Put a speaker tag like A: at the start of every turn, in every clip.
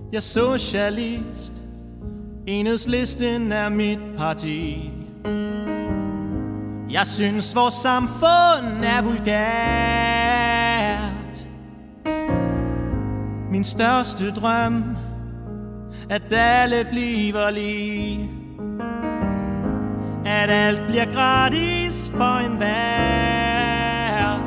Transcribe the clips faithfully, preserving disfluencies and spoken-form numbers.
A: Jeg er socialist. Enhedslisten er mit parti. Jeg synes vores samfund er vulgært. Min største drøm, at alle bliver lige, at alt bliver gratis for enhver.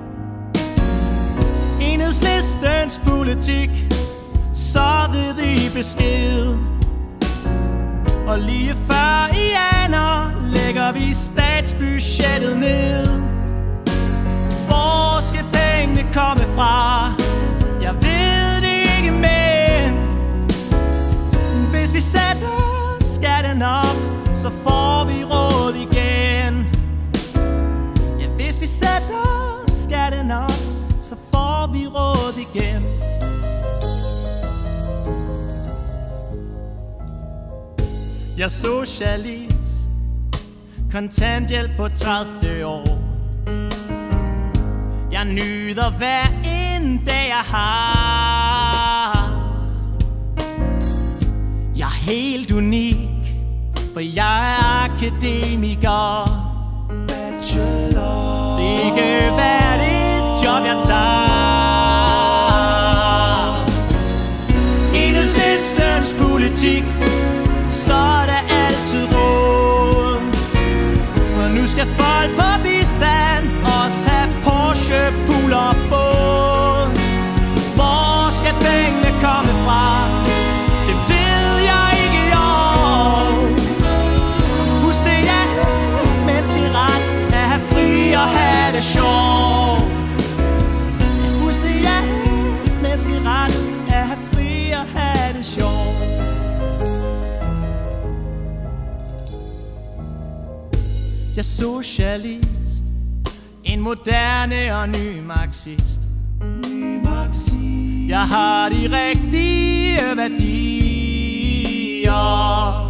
A: Enhedslistens politik, så ved I besked. Og lige før I aner, lægger vi statsbudgettet ned. Hvor skal pengene komme fra? Jeg ved det ikke, men hvis vi sætter skatten op, så får vi råd igen. Ja, hvis vi sætter skatten op, så får vi råd igen. Jeg er socialist. Kontanthjælp på tredivte år. Jeg nyder hver en dag jeg har. Jeg er helt unik, for jeg er akademiker. Bachelor. Det er ikke hvert et job jeg tager. Enhedslistens politik, så er der altid råd. Og nu skal folk på bistand også have Porsche, pool og båd. Hvor skal pengene komme fra? Det ved jeg ikke i år. Husk det er menneskeret at have fri og have det sjovt. Husk det er menneskeret at have fri og have det sjovt. Jeg er socialist, en moderne og ny marxist. Ny marxist. Jeg har de rigtige værdier.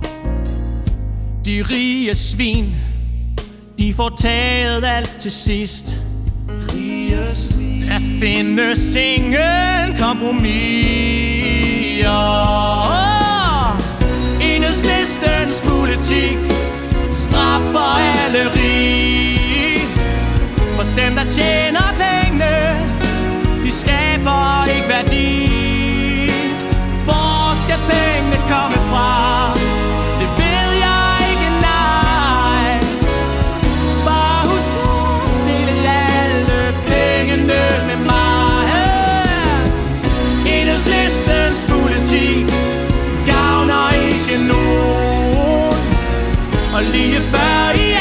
A: De rige svin, de får taget alt til sidst. Rige svin. Der findes ingen kompromiser. Enhedslistens politik straffer alle rige. For dem der tjener pengene, de skaber ikke værdi. Hvor skal pengene komme fra? Det ved jeg ikke, nej. Bare husk at dele alle pengene med mig. Enhedslistens politik gavner ikke nogen. Og lige før I